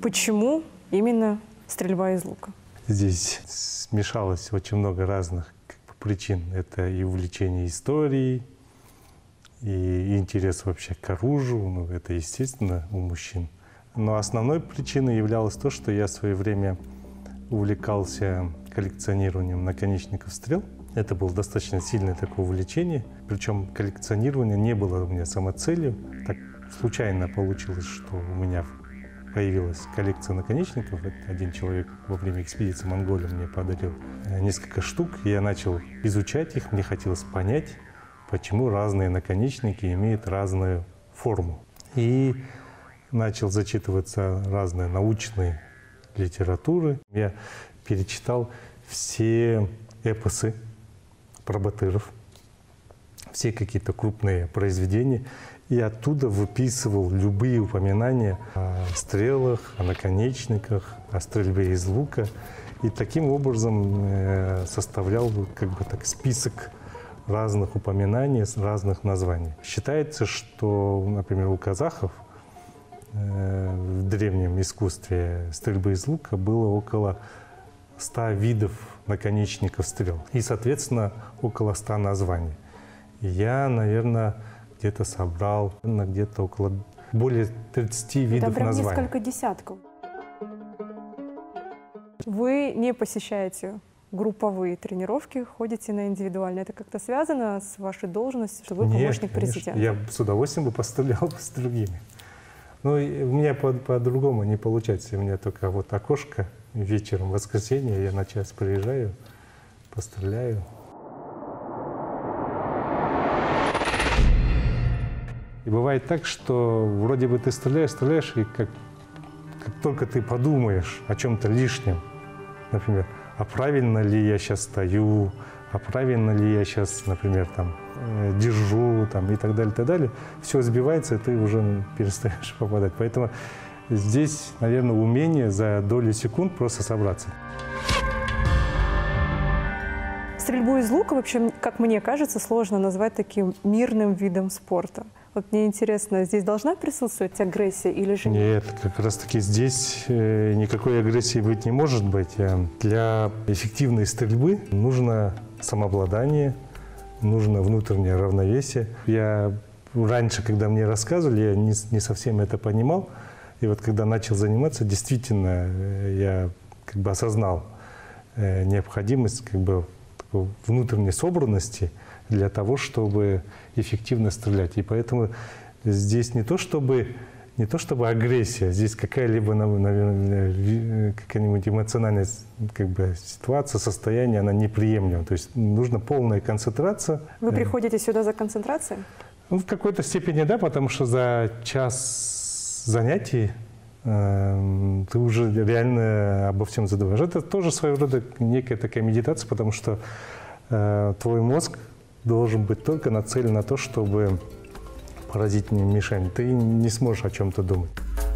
Почему именно стрельба из лука? Здесь смешалось очень много разных причин. Это и увлечение историей, и интерес вообще к оружию, ну, это естественно у мужчин. Но основной причиной являлось то, что я в свое время увлекался коллекционированием наконечников стрел. Это было достаточно сильное такое увлечение. Причем коллекционирование не было у меня самоцелью. Так случайно получилось, что у меня появилась коллекция наконечников. Один человек во время экспедиции в Монголию мне подарил несколько штук. Я начал изучать их. Мне хотелось понять, почему разные наконечники имеют разную форму. И начал зачитываться разные научные литературы. Я перечитал все эпосы про батыров, все какие-то крупные произведения, и оттуда выписывал любые упоминания о стрелах, о наконечниках, о стрельбе из лука. И таким образом составлял как бы так список разных упоминаний, разных названий. Считается, что, например, у казахов в древнем искусстве стрельбы из лука было около 100 видов наконечников стрел и, соответственно, около 100 названий. И я, наверное, где-то собрал где-то около более 30 видов прям названий. Несколько десятков. Вы не посещаете групповые тренировки, ходите на индивидуальные. Это как-то связано с вашей должностью, что вы помощник президента? Я с удовольствием бы пострелял с другими. Но у меня по-другому не получается. У меня только вот окошко вечером, в воскресенье, я на час приезжаю, постреляю. И бывает так, что вроде бы ты стреляешь, и как только ты подумаешь о чем-то лишнем, например, а правильно ли я сейчас стою, а правильно ли я сейчас, например, там, держу там, и так далее, все сбивается, и ты уже перестаешь попадать. Поэтому здесь, наверное, умение за долю секунд просто собраться. Стрельбу из лука, вообще, как мне кажется, сложно назвать таким мирным видом спорта. Вот мне интересно, здесь должна присутствовать агрессия или же нет? Нет, как раз-таки здесь никакой агрессии быть не может быть. Для эффективной стрельбы нужно самообладание, нужно внутреннее равновесие. Я раньше, когда мне рассказывали, я не совсем это понимал. И вот когда начал заниматься, действительно, я как бы осознал необходимость как бы внутренней собранности для того, чтобы эффективно стрелять. И поэтому здесь не то чтобы агрессия, здесь какая-либо, наверное, какая-нибудь эмоциональная как бы ситуация, состояние, она неприемлема. То есть нужна полная концентрация. Вы приходите сюда за концентрацией? Ну, в какой-то степени да, потому что за час занятий ты уже реально обо всем задумаешь. Это тоже своего рода некая такая медитация, потому что твой мозг должен быть только нацелен на то, чтобы поразить мишень. Ты не сможешь о чем-то думать.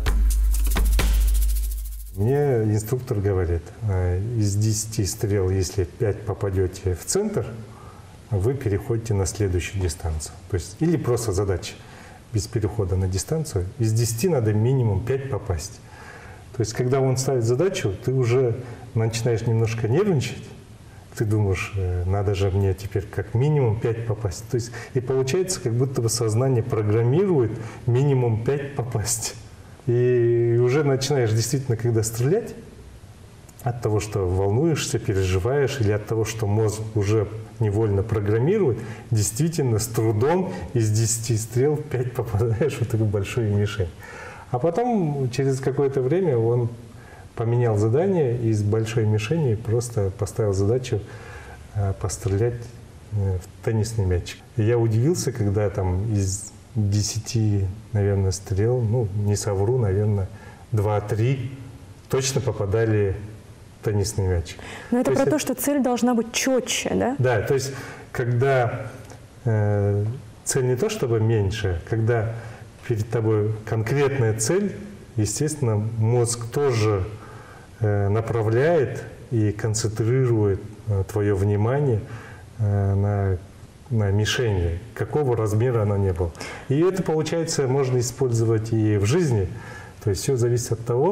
Мне инструктор говорит, из 10 стрел, если 5 попадете в центр, вы переходите на следующую дистанцию. То есть, или просто задача без перехода на дистанцию. Из 10 надо минимум 5 попасть. То есть, когда он ставит задачу, ты уже начинаешь немножко нервничать. Ты думаешь, надо же мне теперь как минимум 5 попасть. То есть, и получается, как будто бы сознание программирует минимум 5 попасть. И уже начинаешь действительно, когда стрелять, от того, что волнуешься, переживаешь, или от того, что мозг уже невольно программирует, действительно с трудом из 10 стрел 5 попадаешь в такую большую мишень. А потом, через какое-то время, он поменял задание из большой мишени, просто поставил задачу пострелять в теннисный мячик. И я удивился, когда там из 10, наверное, стрел, ну, не совру, наверное, 2-3 точно попадали в теннисный мячик. Но это про то, что цель должна быть четче, да? Да, то есть, когда цель не то чтобы меньше, когда перед тобой конкретная цель, естественно, мозг тоже направляет и концентрирует твое внимание на мишени, какого размера она не была. И это, получается, можно использовать и в жизни. То есть все зависит от того,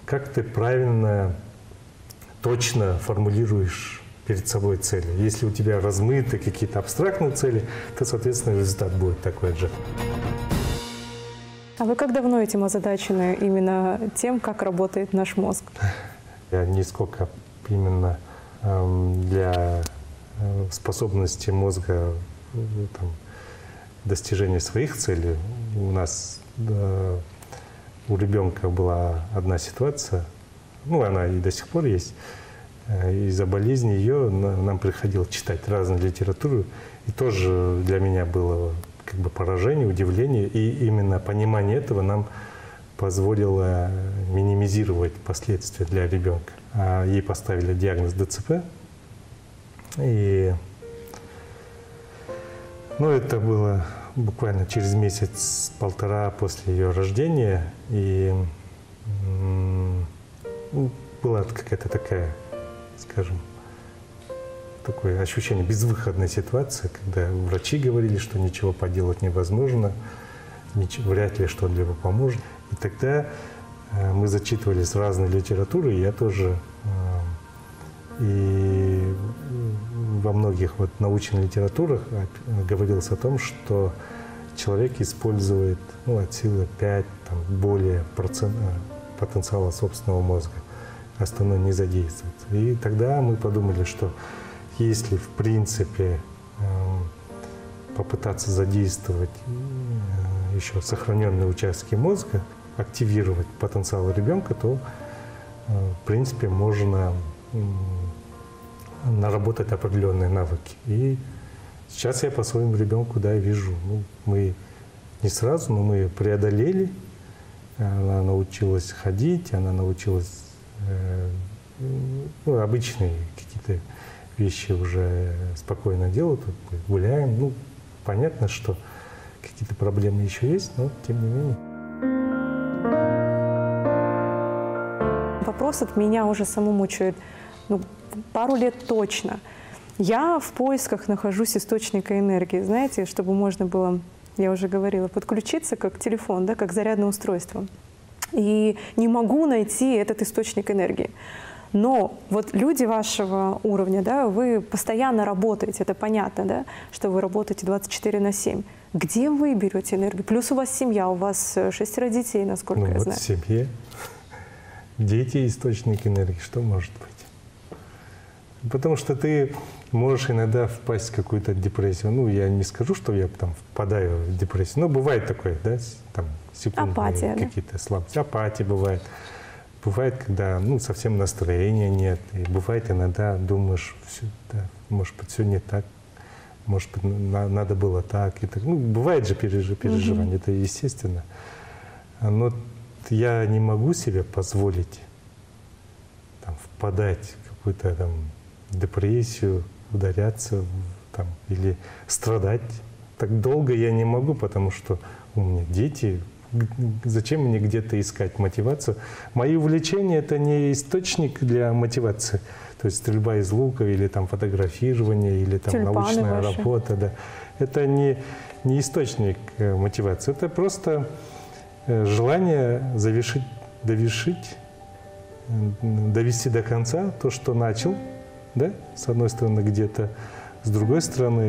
как ты правильно, точно формулируешь перед собой цели. Если у тебя размыты какие-то абстрактные цели, то, соответственно, результат будет такой же. А вы как давно этим озадачены, именно тем, как работает наш мозг? Я не сколько именно для способности мозга там, достижения своих целей. У нас, у ребенка была одна ситуация, ну, она и до сих пор есть. Из-за болезни ее нам приходилось читать разную литературу. И тоже для меня было как бы поражение, удивление. И именно понимание этого нам позволило минимизировать последствия для ребенка. Ей поставили диагноз ДЦП. И ну, это было буквально через месяц-полтора после ее рождения. И была какая-то такая, скажем, такое ощущение безвыходной ситуации, когда врачи говорили, что ничего поделать невозможно, вряд ли что-либо поможет. И тогда мы зачитывались разной литературы, и я тоже и во многих вот научных литературах говорилось о том, что человек использует от силы 5 более потенциала собственного мозга, остальное не задействуется. И тогда мы подумали, что если в принципе попытаться задействовать еще сохраненные участки мозга, активировать потенциал ребенка, то в принципе можно наработать определенные навыки. И сейчас я по своему ребенку вижу, мы не сразу, но мы преодолели. Она научилась ходить, она научилась обычные какие-то вещи уже спокойно делать. Мы гуляем. Понятно, что какие-то проблемы еще есть, но тем не менее. Вопрос от меня уже саму мучает пару лет точно. Я в поисках нахожусь источника энергии, знаете, чтобы можно было, я уже говорила, подключиться как телефон, как зарядное устройство. И не могу найти этот источник энергии. Но вот люди вашего уровня, вы постоянно работаете, это понятно, что вы работаете 24/7. Где вы берете энергию? Плюс у вас семья, у вас 6 детей, насколько я знаю. В семье. Дети — источник энергии. Что может быть? Потому что ты можешь иногда впасть в какую-то депрессию. Я не скажу, что я впадаю в депрессию, но бывает такое, секундные какие-то слабости. Апатия бывает. Бывает, когда совсем настроения нет. И бывает иногда думаешь, может быть, все не так, может быть, надо было так. И так. Бывает же переживание, это естественно. Но я не могу себе позволить впадать в какую-то депрессию, ударяться или страдать. Так долго я не могу, потому что у меня дети. Зачем мне где-то искать мотивацию? Мои увлечения — это не источник для мотивации. То есть стрельба из лука или фотографирование, или научная работа. Да. Это не источник мотивации. Это просто желание довести до конца то, что начал, с одной стороны где-то, с другой стороны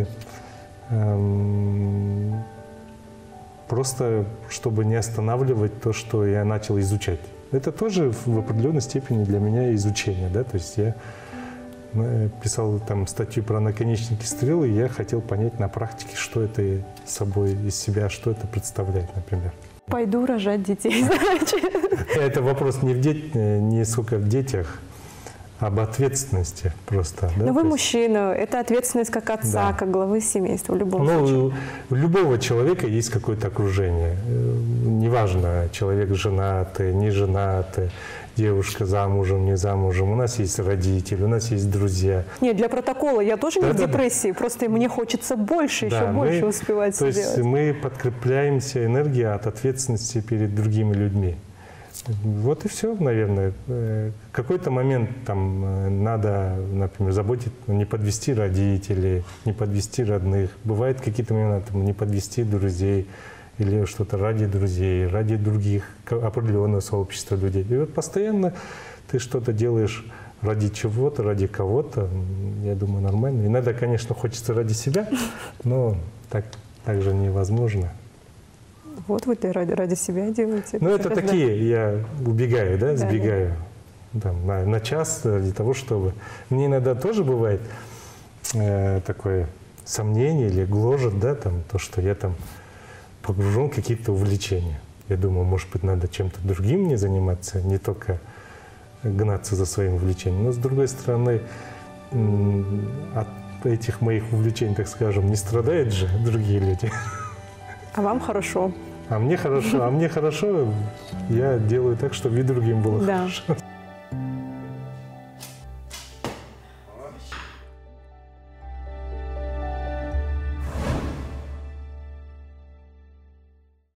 просто чтобы не останавливать то, что я начал изучать. Это тоже в определенной степени для меня изучение. То есть я писал статью про наконечники стрел, и я хотел понять на практике, что это собой из себя, что это представляет, например. Пойду рожать детей, значит. Это вопрос не сколько в детях, об ответственности просто. Но вы мужчина, это ответственность как отца, как главы семейства в любом случае. У любого человека есть какое-то окружение. Неважно, человек женатый, не женатый, девушка замужем, не замужем. У нас есть родители, у нас есть друзья. Нет, для протокола я тоже не в депрессии, просто мне хочется больше, еще больше успевать сделать. То есть мы подкрепляемся энергией от ответственности перед другими людьми. Вот и все, наверное. В какой-то момент надо, например, заботиться, не подвести родителей, не подвести родных. Бывают какие-то моменты, не подвести друзей, или что-то ради друзей, ради других, определенного сообщества людей. И вот постоянно ты что-то делаешь ради чего-то, ради кого-то, я думаю, нормально. Иногда, конечно, хочется ради себя, но так же невозможно. Вот вы ради себя делаете. Ну, это такие, я убегаю, да, сбегаю там, на час для того, чтобы... Мне иногда тоже бывает такое сомнение или гложет, да, там, то, что я там погружен в какие-то увлечения. Я думаю, может быть, надо чем-то другим мне заниматься, не только гнаться за своим увлечением. Но, с другой стороны, от этих моих увлечений, так скажем, не страдают же другие люди. А вам хорошо. А мне хорошо, я делаю так, чтобы и другим было хорошо.